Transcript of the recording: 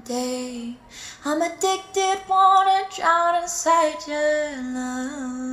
day. I'm addicted, wanna drown inside your love.